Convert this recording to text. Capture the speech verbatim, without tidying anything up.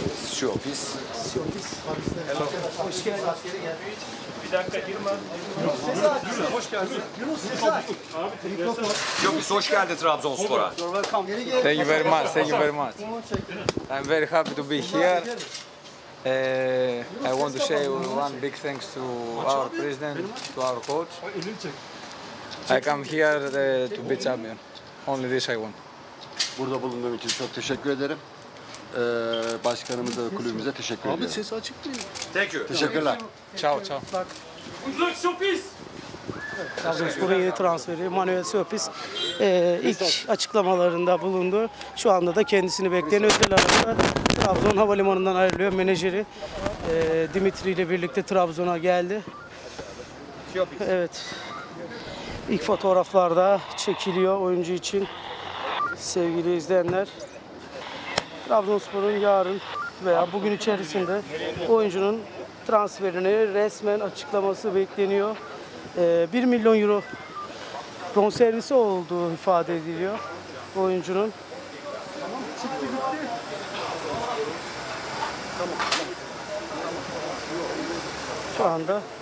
Siopis. Hello. Hoş geldin. Bir dakika girme. Hoş geldin. Siopis hoş geldin Trabzonspor'a. Thank you very much. Thank you very much. I'm very happy to be here. Uh, I want to say one big thanks to our president, to our coach. I come here uh, to be champion. Only this I want. Burada bulunduğum için çok teşekkür ederim. Ee, başkanımıza ve kulübümüze teşekkür ediyorum. Abi ses açık değil. Thank you. Teşekkürler. Ciao, ciao. Look, Siopis. Trabzonspor'un yeni transferi Manuel Siopis e, ilk açıklamalarında bulundu. Şu anda da kendisini bekleyen özel arada Trabzon Havalimanı'ndan ayrılıyor. Menajeri e, Dimitri ile birlikte Trabzon'a geldi. Evet. İlk fotoğraflarda çekiliyor oyuncu için. Sevgili izleyenler. Trabzonspor'un yarın veya bugün içerisinde oyuncunun transferini resmen açıklaması bekleniyor. bir milyon euro bonservisi olduğu ifade ediliyor oyuncunun. Şu anda